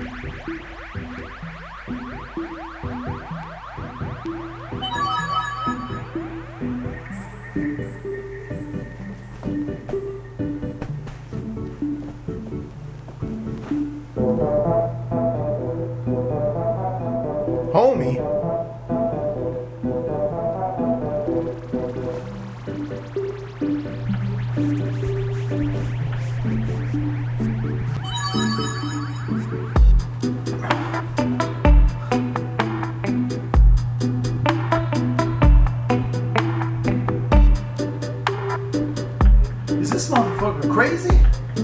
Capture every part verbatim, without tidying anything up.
Homie? Is this motherfucker crazy?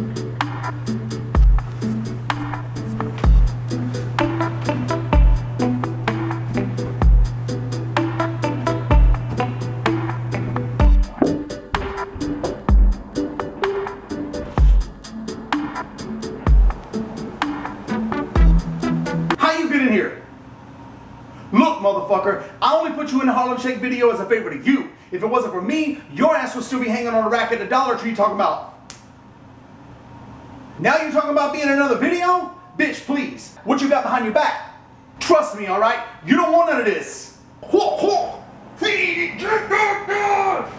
In here. Look, motherfucker, I only put you in the Harlem Shake video as a favor to you. If it wasn't for me, your ass would still be hanging on a rack at the Dollar Tree talking about. Now you're talking about being in another video? Bitch, please. What you got behind your back? Trust me, alright? You don't want none of this.